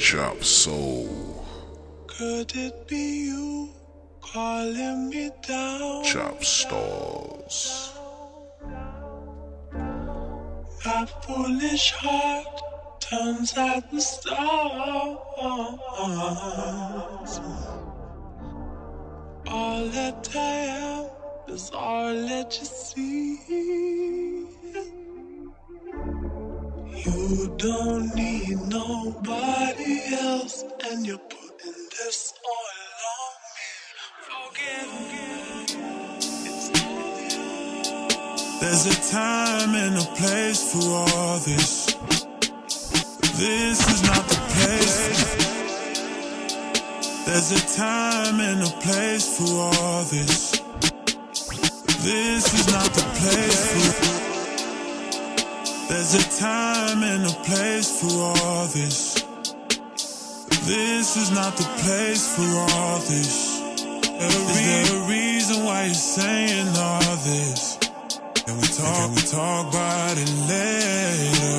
Chop Soul. Could it be you calling me down? Chop Stars. My foolish heart turns out the stars. All that I am is all that you see. You don't need nobody else, and you're putting this all on me. Forget it's all you. There's a time and a place for all this. This is not the place. There's a time and a place for all this. This is not the place for. There's a time and a place for all this. This is not the place for all this. Is there a reason why you're saying all this? Can we talk about it later?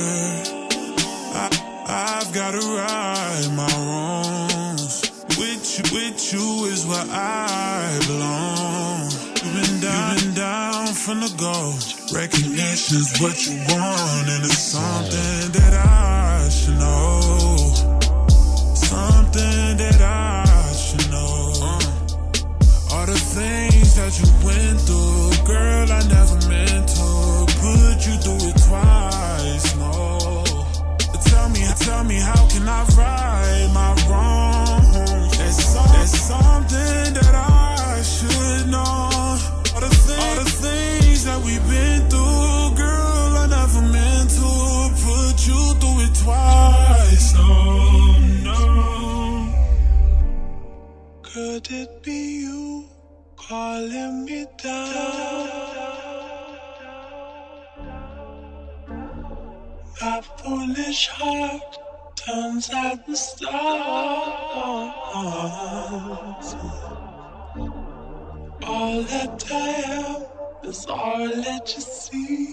I've gotta right my wrongs. With you is where I belong. You've been down from the go. Recognition's what you want, and it's something that I should know. Something that I should know. All the things that you went through, girl, I never meant to put you through it twice, no. Tell me, how can I right my wrongs? There's something that I should know. All the things that we've been through, girl, I never meant to put you through it twice, no. Could it be you calling me down? My foolish heart turns out the stars. All that I am is all that you see.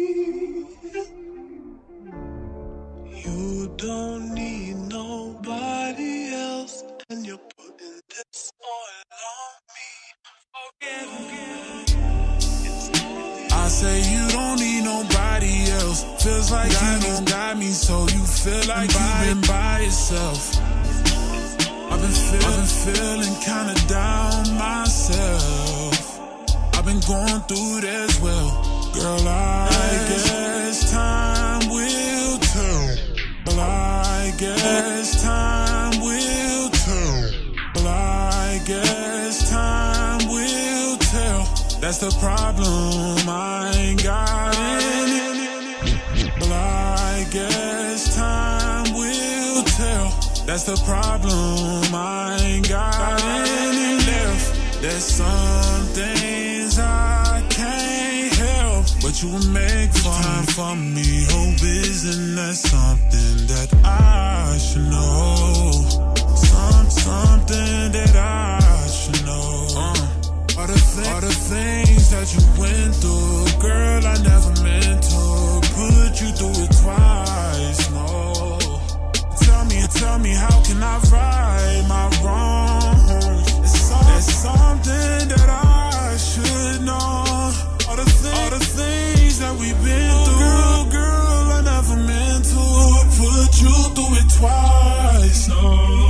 You don't need nobody else, and you're putting this all on me. Forget it's all you. I say you don't need nobody else. Feels like you don't got me, so you feel like you've been by yourself. I've been feeling kinda down myself. I've been going through it as well. Girl, I guess time will tell. Girl, I guess time will tell. Girl, I guess time will tell. That's the problem, I ain't got any. Well, I guess time will tell. That's the problem, I ain't got any left. There's some things I can't help, but you will make time for me. Hope isn't that something that I should know? Something that I should know. All the things that you went through, girl, I never meant to put you through it twice, no. Tell me, how can I right my wrongs? There's something that I should know. All the things that we've been through, girl, I never meant to put you through it twice, no.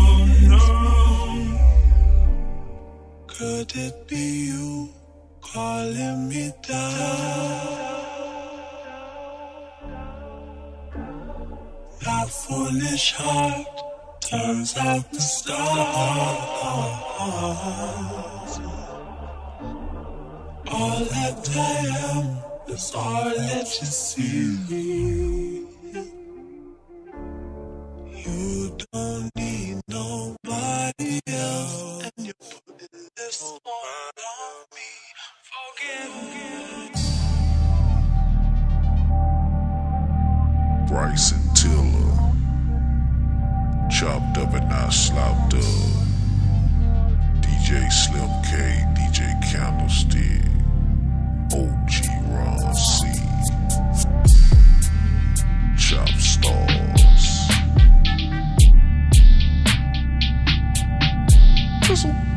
Could it be you calling me down? My foolish heart turns out the stars. All that I am is all that you see. You don't need nobody else, and you're putting this all on me. Forget. Bryson Tiller. Chopped up and not slopped up. DJ Slim K, DJ Candlestick, OG Ron C. Chop Stars. Sushi.